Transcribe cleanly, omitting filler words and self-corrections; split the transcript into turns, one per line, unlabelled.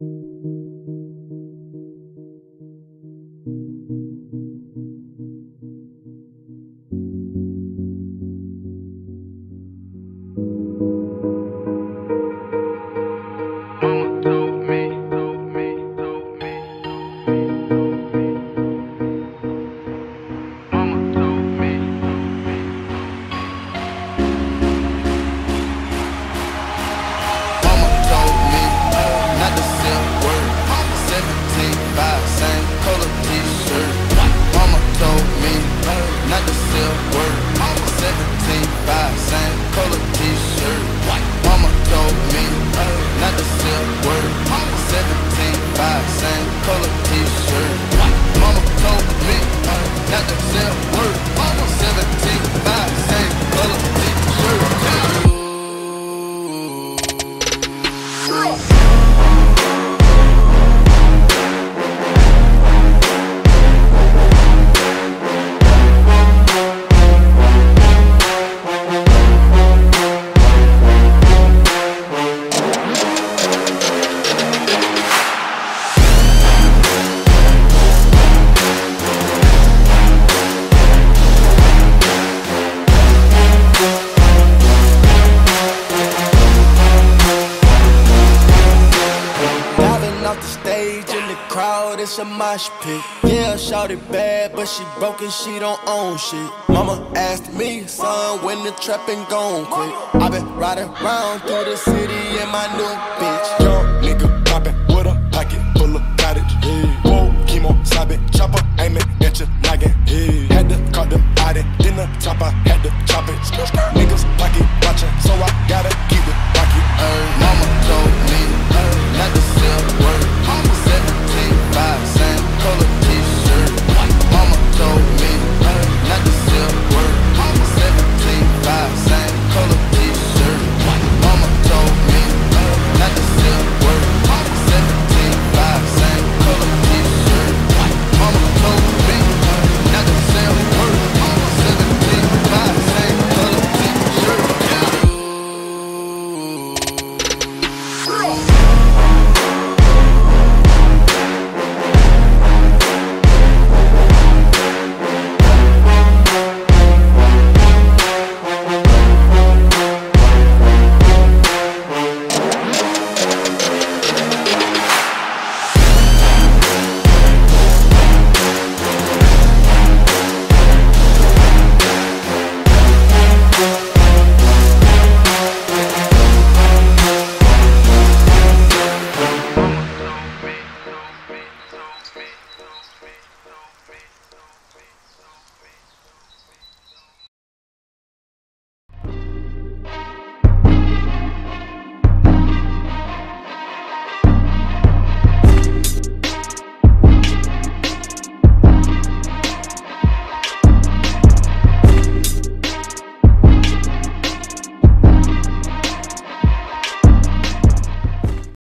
It's a mosh pit. Yeah, shawty bad, but she broke and she don't own shit. Mama asked me, son, when the trapping gon' quit. I been riding around through the city in my new bitch. Young